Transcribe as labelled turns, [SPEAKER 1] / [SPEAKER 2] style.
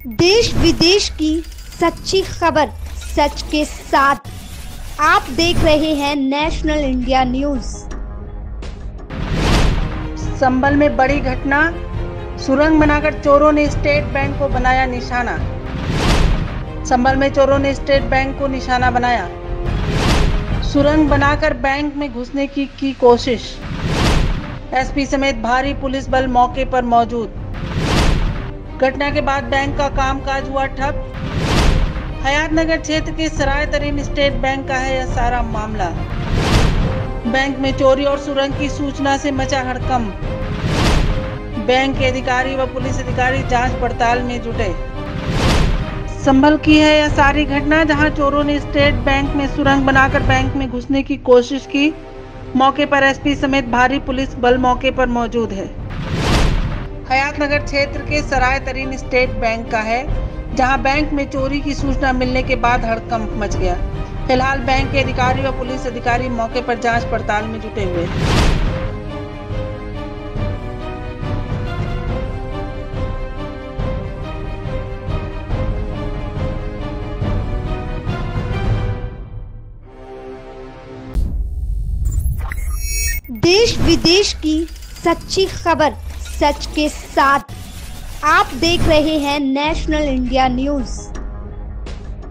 [SPEAKER 1] देश विदेश की सच्ची खबर सच के साथ आप देख रहे हैं नेशनल इंडिया न्यूज।
[SPEAKER 2] संभल में बड़ी घटना, सुरंग बनाकर चोरों ने स्टेट बैंक को बनाया निशाना। संभल में चोरों ने स्टेट बैंक को निशाना बनाया। सुरंग बनाकर बैंक में घुसने की कोशिश। एसपी समेत भारी पुलिस बल मौके पर मौजूद। घटना के बाद बैंक का कामकाज हुआ ठप। हयातनगर क्षेत्र के सराय तरीन स्टेट बैंक का है यह सारा मामला। बैंक में चोरी और सुरंग की सूचना से मचा हड़कंप। बैंक के अधिकारी व पुलिस अधिकारी जांच पड़ताल में जुटे। संभल की है यह सारी घटना, जहां चोरों ने स्टेट बैंक में सुरंग बनाकर बैंक में घुसने की कोशिश की। मौके पर एसपी समेत भारी पुलिस बल मौके पर मौजूद है। हयातनगर क्षेत्र के सराय तरीन स्टेट बैंक का है, जहां बैंक में चोरी की सूचना मिलने के बाद हड़कंप मच गया। फिलहाल बैंक के अधिकारी व पुलिस अधिकारी मौके पर जांच पड़ताल में जुटे हुए हैं।
[SPEAKER 1] देश विदेश की सच्ची खबर सच के साथ आप देख रहे हैं नेशनल इंडिया न्यूज।